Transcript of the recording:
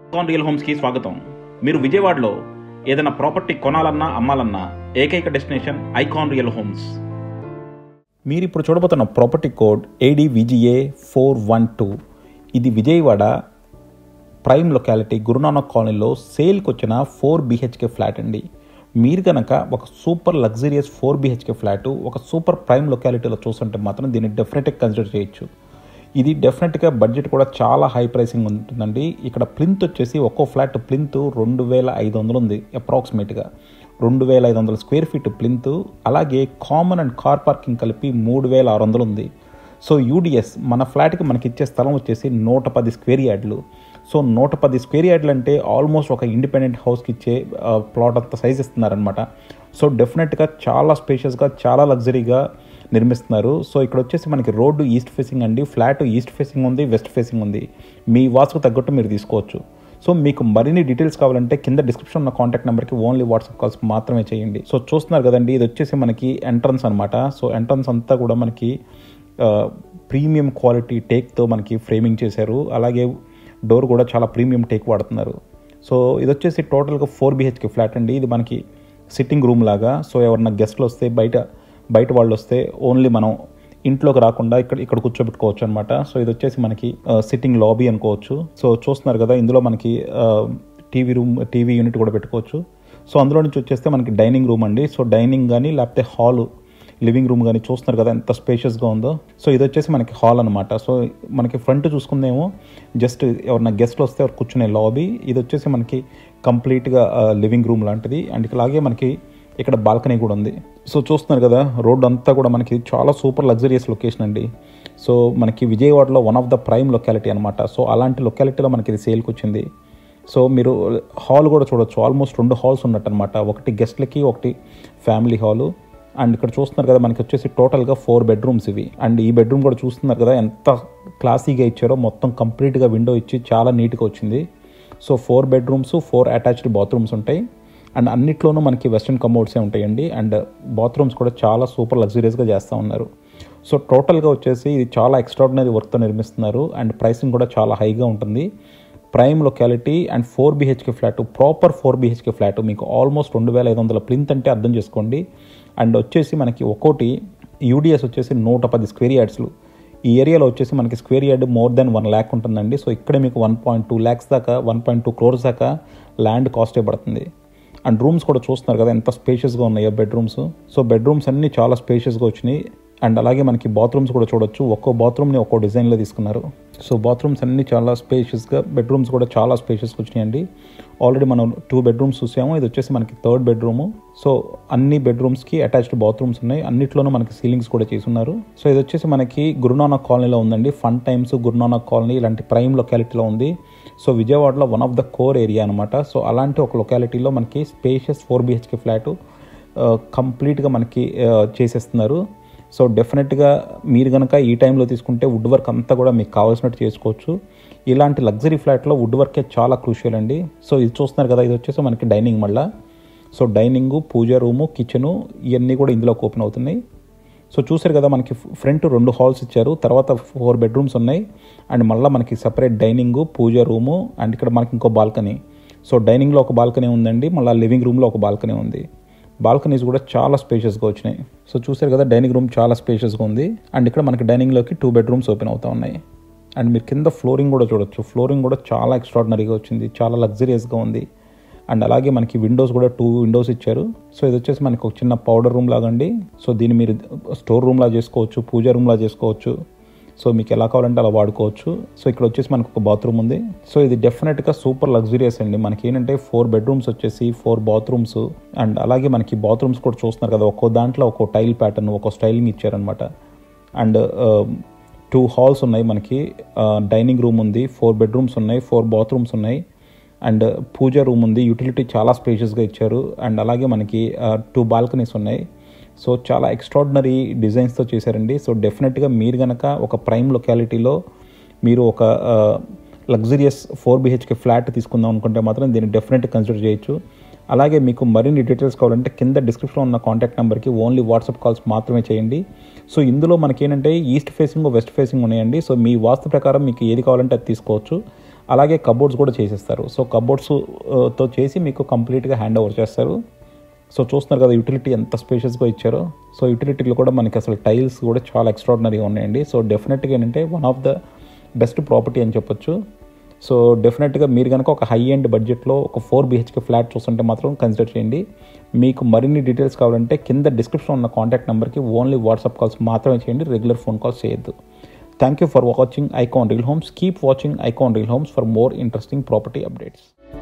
Icon real హోమ్స్కి స్వాగతం. మీరు విజయవాడలో ఏదైనా ప్రాపర్టీ కొనాలన్నా అమ్మాలన్నా ఏకైక డెస్టినేషన్ ఐకాన్ రియల్ హోమ్స్. మీరు ఇప్పుడు చూడబోతున్న ప్రాపర్టీ కోడ్ ADVGA 412. ఇది విజయవాడ ప్రైమ్ లొకాలిటీ గురునానక్ కాలనీలో సేల్కి వచ్చిన 4 BHK ఫ్లాట్ అండి. మీరు కనుక ఒక సూపర్ లగ్జరియస్ 4 BHK ఫ్లాట్ ఒక సూపర్ ప్రైమ్ లొకాలిటీలో చూస్తుంటే మాత్రం దీన్ని డెఫినెట్గా కన్సిడర్ చేయొచ్చు. ఇది డెఫినెట్గా బడ్జెట్ కూడా చాలా హై ప్రైసింగ్ ఉంటుందండి. ఇక్కడ ప్లింత్ వచ్చేసి ఒక్కో ఫ్లాట్ ప్లింత్ 2500 ఉంది, అప్రాక్సిమేట్గా 2500 స్క్వేర్ ఫీట్ ప్లింత్. అలాగే కామన్ అండ్ కార్ పార్కింగ్ కలిపి 3600 ఉంది. సో యూడిఎస్ మన ఫ్లాట్కి మనకి ఇచ్చే స్థలం వచ్చేసి 110 స్క్వేర్ యార్డ్లు. సో 110 స్క్వేర్ యార్డ్లు అంటే ఆల్మోస్ట్ ఒక ఇండిపెండెంట్ హౌస్కి ఇచ్చే ప్లాట్ అంత సైజ్ ఇస్తున్నారనమాట. సో డెఫినెట్గా చాలా స్పేషియస్గా చాలా లగ్జరీగా నిర్మిస్తున్నారు. సో ఇక్కడ వచ్చేసి మనకి రోడ్డు ఈస్ట్ ఫేసింగ్ అండి. ఫ్లాట్ ఈస్ట్ ఫేసింగ్ ఉంది, వెస్ట్ ఫేసింగ్ ఉంది. మీ వాస్తుకు తగ్గట్టు మీరు తీసుకోవచ్చు. సో మీకు మరిన్ని డీటెయిల్స్ కావాలంటే కింద డిస్క్రిప్షన్ ఉన్న కాంటాక్ట్ నెంబర్కి ఓన్లీ వాట్సాప్ కాల్స్ మాత్రమే చేయండి. సో చూస్తున్నారు కదండి, ఇది వచ్చేసి మనకి ఎంట్రన్స్ అనమాట. సో ఎంట్రన్స్ అంతా కూడా మనకి ప్రీమియం క్వాలిటీ టేక్తో మనకి ఫ్రేమింగ్ చేశారు. అలాగే డోర్ కూడా చాలా ప్రీమియం టేక్ వాడుతున్నారు. సో ఇది వచ్చేసి టోటల్గా 4 BHK ఫ్లాట్ అండి. ఇది మనకి సిట్టింగ్ రూమ్ లాగా. సో ఎవరన్నా గెస్ట్లు వస్తే బయట వాళ్ళు వస్తే ఓన్లీ మనం ఇంట్లోకి రాకుండా ఇక్కడ కూర్చోబెట్టుకోవచ్చు అనమాట. సో ఇది వచ్చేసి మనకి సిట్టింగ్ లాబీ అనుకోవచ్చు. సో చూస్తున్నారు కదా, ఇందులో మనకి టీవీ యూనిట్ కూడా పెట్టుకోవచ్చు. సో అందులో నుంచి వచ్చేస్తే మనకి డైనింగ్ రూమ్ అండి. సో డైనింగ్ కానీ లేకపోతే హాల్ లివింగ్ రూమ్ కానీ చూస్తున్నారు కదా ఎంత స్పేషియస్గా ఉందో. సో ఇది వచ్చేసి మనకి హాల్ అనమాట. సో మనకి ఫ్రంట్ చూసుకుందేమో జస్ట్ ఎవరన్నా గెస్ట్లు వస్తే ఎవరు కూర్చునే లాబీ. ఇది వచ్చేసి మనకి కంప్లీట్గా లివింగ్ రూమ్ లాంటిది. అండ్ అలాగే మనకి ఇక్కడ బాల్కనీ కూడా ఉంది. సో చూస్తున్నారు కదా, రోడ్ అంతా కూడా మనకి చాలా సూపర్ లగ్జరియస్ లొకేషన్ అండి. సో మనకి విజయవాడలో one of the prime locality అనమాట. సో అలాంటి లొకాలిటీలో మనకి ఇది సేల్కి వచ్చింది. సో మీరు హాల్ కూడా చూడొచ్చు. ఆల్మోస్ట్ 2 హాల్స్ ఉన్నట్టు అనమాట. ఒకటి గెస్ట్లకి, ఒకటి ఫ్యామిలీ హాలు. అండ్ ఇక్కడ చూస్తున్నారు కదా, మనకి వచ్చేసి టోటల్గా 4 బెడ్రూమ్స్ ఇవి. అండ్ ఈ బెడ్రూమ్ కూడా చూస్తున్నారు కదా ఎంత క్లాసీగా ఇచ్చారో. మొత్తం కంప్లీట్గా విండో ఇచ్చి చాలా నీట్గా వచ్చింది. సో 4 బెడ్రూమ్స్, 4 అటాచ్డ్ బాత్రూమ్స్ ఉంటాయి. అండ్ అన్నిట్లోనూ మనకి వెస్ట్రన్ కమోడ్సే ఉంటాయండి. అండ్ బాత్రూమ్స్ కూడా చాలా సూపర్ లగ్జరియస్గా చేస్తూ ఉన్నారు. సో టోటల్గా వచ్చేసి ఇది చాలా ఎక్స్ట్రాడినరీ వర్క్తో నిర్మిస్తున్నారు. అండ్ ప్రైసింగ్ కూడా చాలా హైగా ఉంటుంది. Prime locality and 4 BHK flat, proper 4 BHK flat మీకు ఆల్మోస్ట్ 2500 ప్లింత్ అంటే అర్థం చేసుకోండి. అండ్ వచ్చేసి మనకి ఒక్కోటి యూడిఎస్ వచ్చేసి 110 స్క్వేర్ యార్డ్స్లు. ఈ ఏరియాలో వచ్చేసి మనకి square yard more than 1 lakh ఉంటుందండి. సో ఇక్కడే మీకు 1.2 lakhs దాకా 1.2 crores దాకా ల్యాండ్ కాస్టే పడుతుంది. అండ్ రూమ్స్ కూడా చూస్తున్నారు కదా ఎంత స్పేషియస్గా ఉన్నాయో బెడ్రూమ్స్. సో బెడ్రూమ్స్ అన్నీ చాలా స్పేషియస్గా వచ్చినాయి. అండ్ అలాగే మనకి బాత్రూమ్స్ కూడా చూడొచ్చు. ఒక్కో బాత్రూమ్ని ఒక్కో డిజైన్లో తీసుకున్నారు. సో బాత్రూమ్స్ అన్నీ చాలా స్పేషియస్గా, బెడ్రూమ్స్ కూడా చాలా స్పేషియస్గా వచ్చినాయండి. ఆల్రెడీ మనం 2 బెడ్రూమ్స్ చూసాము. ఇది వచ్చేసి మనకి 3rd బెడ్రూము. సో అన్ని బెడ్రూమ్స్కి అటాచ్డ్ బాత్రూమ్స్ ఉన్నాయి. అన్నిట్లోనూ మనకి సీలింగ్స్ కూడా చేసున్నారు. సో ఇది వచ్చేసి మనకి గురునానక్ కాలనీలో ఉందండి. ఫన్ టైమ్స్ గురునానక్ కాలనీ ఇలాంటి ప్రైమ్ లొకాలిటీలో ఉంది. సో విజయవాడలో one of the core area అనమాట. సో అలాంటి ఒక లొకాలిటీలో మనకి స్పేషియస్ 4 BHK ఫ్లాట్ కంప్లీట్గా మనకి చేసేస్తున్నారు. సో డెఫినెట్గా మీరు కనుక ఈ టైంలో తీసుకుంటే వుడ్ వర్క్ అంతా కూడా మీకు కావాల్సినట్టు చేసుకోవచ్చు. ఇలాంటి లగ్జరీ ఫ్లాట్లో వుడ్ వర్కే చాలా క్రూషియల్ అండి. సో ఇది చూస్తున్నారు కదా, ఇది వచ్చేసి మనకి డైనింగ్ మళ్ళా. So dining, puja room, kitchen ఇవన్నీ కూడా ఇందులోకి ఓపెన్ అవుతున్నాయి. సో చూసారు కదా, మనకి ఫ్రంట్ 2 హాల్స్ ఇచ్చారు. తర్వాత 4 బెడ్రూమ్స్ ఉన్నాయి. అండ్ మళ్ళీ మనకి separate dining, puja room. And ఇక్కడ మనకి ఇంకో బాల్కనీ. సో డైనింగ్లో ఒక బాల్కనీ ఉందండి. మళ్ళీ లివింగ్ రూమ్లో ఒక బాల్కనీ ఉంది. బాల్కనీస్ కూడా చాలా స్పేషియస్గా వచ్చినాయి. సో చూసారు కదా, డైనింగ్ రూమ్ చాలా స్పేషియస్గా ఉంది. అండ్ ఇక్కడ మనకి డైనింగ్లోకి 2 బెడ్రూమ్స్ ఓపెన్ అవుతూ ఉన్నాయి. అండ్ మీరు కింద ఫ్లోరింగ్ కూడా చూడొచ్చు. ఫ్లోరింగ్ కూడా చాలా ఎక్స్ట్రాడినరీగా వచ్చింది, చాలా లగ్జరియస్గా ఉంది. అండ్ అలాగే మనకి విండోస్ కూడా 2 విండోస్ ఇచ్చారు. సో ఇది వచ్చేసి మనకి ఒక చిన్న పౌడర్ రూమ్ లాగా అండి. సో దీన్ని మీరు స్టోర్ రూమ్లా చేసుకోవచ్చు, పూజ రూమ్లా చేసుకోవచ్చు. సో మీకు ఎలా కావాలంటే అలా వాడుకోవచ్చు. సో ఇక్కడ వచ్చేసి మనకు ఒక బాత్రూమ్ ఉంది. సో ఇది డెఫినెట్గా సూపర్ లగ్జరియస్ అండి. మనకి ఏంటంటే 4 బెడ్రూమ్స్ వచ్చేసి 4 బాత్రూమ్స్. అండ్ అలాగే మనకి బాత్రూమ్స్ కూడా చూస్తున్నారు కదా, ఒక్కో దాంట్లో ఒక్కో టైల్ ప్యాటర్న్, ఒక్కో స్టైలింగ్ ఇచ్చారనమాట. అండ్ 2 హాల్స్ ఉన్నాయి మనకి. డైనింగ్ రూమ్ ఉంది, 4 బెడ్రూమ్స్ ఉన్నాయి, 4 బాత్రూమ్స్ ఉన్నాయి. అండ్ పూజ రూమ్ ఉంది. యూటిలిటీ చాలా స్పేషియస్గా ఇచ్చారు. అండ్ అలాగే మనకి 2 బాల్కనీస్ ఉన్నాయి. సో చాలా ఎక్స్ట్రాడినరీ డిజైన్స్తో చేశారండి. సో డెఫినెట్గా మీరు కనుక ఒక ప్రైమ్ లొకాలిటీలో మీరు ఒక లగ్జరియస్ 4 BHK ఫ్లాట్ తీసుకుందాం అనుకుంటే మాత్రం దీన్ని డెఫినెట్గా కన్సిడర్ చేయొచ్చు. అలాగే మీకు మరిన్ని డీటెయిల్స్ కావాలంటే కింద డిస్క్రిప్షన్లో ఉన్న కాంటాక్ట్ నెంబర్కి ఓన్లీ వాట్సాప్ కాల్స్ మాత్రమే చేయండి. సో ఇందులో మనకి ఏంటంటే ఈస్ట్ ఫేసింగ్, వెస్ట్ ఫేసింగ్ ఉన్నాయండి. సో మీ వాస్తు ప్రకారం మీకు ఏది కావాలంటే అది తీసుకోవచ్చు. అలాగే కబోర్డ్స్ కూడా చేసేస్తారు. సో కబోర్డ్స్తో చేసి మీకు కంప్లీట్గా హ్యాండ్ ఓవర్ చేస్తారు. సో చూస్తున్నారు కదా యూటిలిటీ ఎంత స్పేషియస్గా ఇచ్చారో. సో యూటిలిటీలో కూడా మనకి అసలు టైల్స్ కూడా చాలా ఎక్స్ట్రాడినరీగా ఉన్నాయండి. సో డెఫినెట్గా ఏంటంటే one of the best property అని చెప్పొచ్చు. సో డెఫినెట్గా మీరు కనుక ఒక హై ఎండ్ బడ్జెట్లో ఒక 4 BHK ఫ్లాట్ చూస్తుంటే మాత్రం కన్సిడర్ చేయండి. మీకు మరిన్ని డీటెయిల్స్ కావాలంటే కింద డిస్క్రిప్షన్ ఉన్న కాంటాక్ట్ నెంబర్కి ఓన్లీ వాట్సాప్ కాల్స్ మాత్రమే చేయండి, రెగ్యులర్ ఫోన్ కాల్స్ చేయొద్దు. Thank you for watching Icon Real Homes. Keep watching Icon Real Homes for more interesting property updates.